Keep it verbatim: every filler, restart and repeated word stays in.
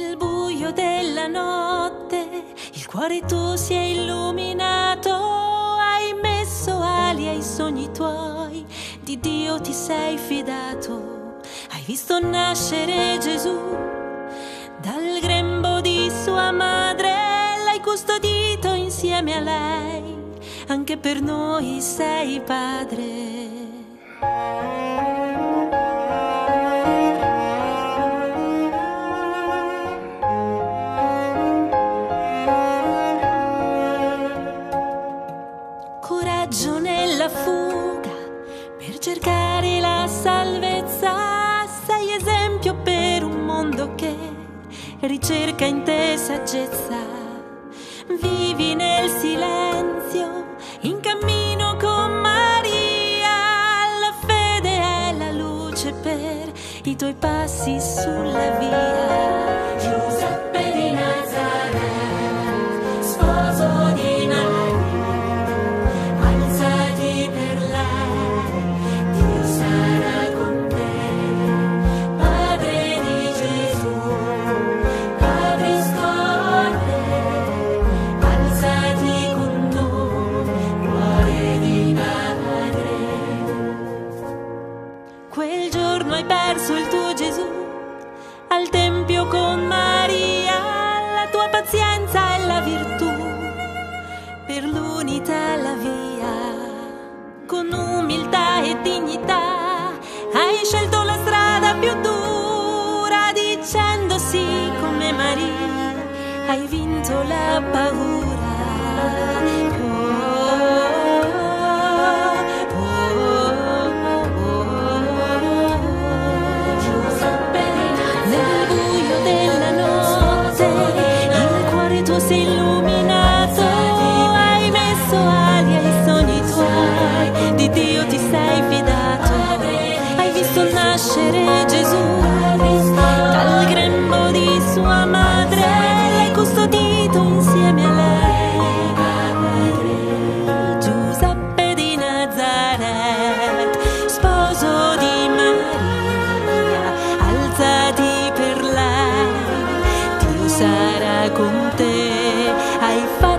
Nel buio della notte il cuore tuo si è illuminato, hai messo ali ai sogni tuoi, di Dio ti sei fidato, hai visto nascere Gesù dal grembo di sua madre, l'hai custodito insieme a lei, anche per noi sei padre. Coraggio nella fuga per cercare la salvezza, sei esempio per un mondo che ricerca in te saggezza. Vivi nel silenzio, in cammino con Maria, la fede è la luce per i tuoi passi sulla via. Giuseppe di Nazaret, sposo di Maria, quel giorno hai perso il tuo Gesù al tempio con Maria, la tua pazienza è la virtù, per l'unità la via. Con umiltà e dignità hai scelto la strada più dura, dicendo sì come Maria, hai vinto la paura. Sei illuminato, hai messo ali ai sogni tuoi, di Dio ti sei fidato, hai visto nascere Gesù dal grembo di sua madre, l'hai custodito insieme a lei. Giuseppe di Nazaret, sposo di Maria, alzati per lei, Dio sarà con te. Hai fatto